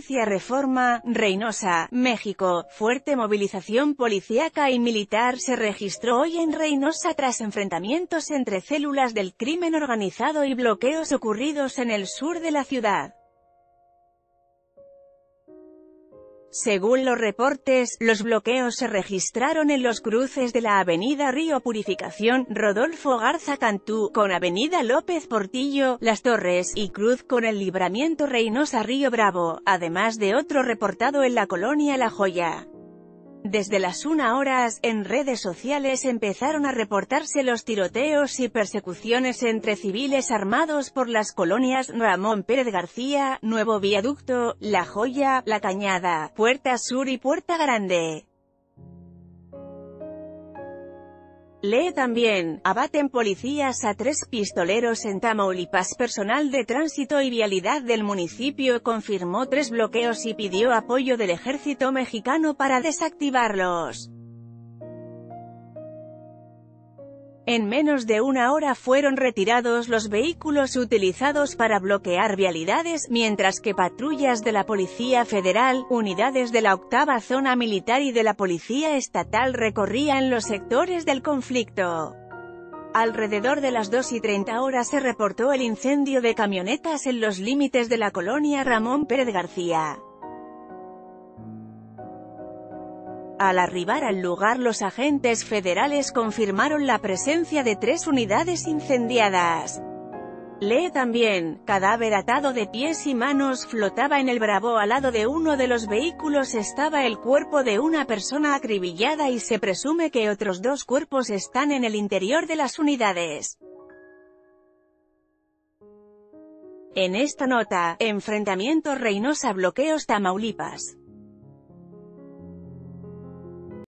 Justicia Reforma, Reynosa, México. Fuerte movilización policíaca y militar se registró hoy en Reynosa tras enfrentamientos entre células del crimen organizado y bloqueos ocurridos en el sur de la ciudad. Según los reportes, los bloqueos se registraron en los cruces de la avenida Río Purificación, Rodolfo Garza Cantú, con avenida López Portillo, Las Torres, y cruz con el libramiento Reynosa-Río Bravo, además de otro reportado en la colonia La Joya. Desde las 1 horas, en redes sociales empezaron a reportarse los tiroteos y persecuciones entre civiles armados por las colonias Ramón Pérez García, Nuevo Viaducto, La Joya, La Cañada, Puerta Sur y Puerta Grande. Lee también, abaten policías a 3 pistoleros en Tamaulipas. Personal de tránsito y vialidad del municipio confirmó 3 bloqueos y pidió apoyo del ejército mexicano para desactivarlos. En menos de 1 hora fueron retirados los vehículos utilizados para bloquear vialidades, mientras que patrullas de la Policía Federal, unidades de la 8ª Zona Militar y de la Policía Estatal recorrían los sectores del conflicto. Alrededor de las 2:30 se reportó el incendio de camionetas en los límites de la colonia Ramón Pérez García. Al arribar al lugar, los agentes federales confirmaron la presencia de 3 unidades incendiadas. Lee también, cadáver atado de pies y manos flotaba en el Bravo. Al lado de uno de los vehículos estaba el cuerpo de una persona acribillada y se presume que otros 2 cuerpos están en el interior de las unidades. En esta nota, enfrentamientos Reynosa, bloqueos Tamaulipas.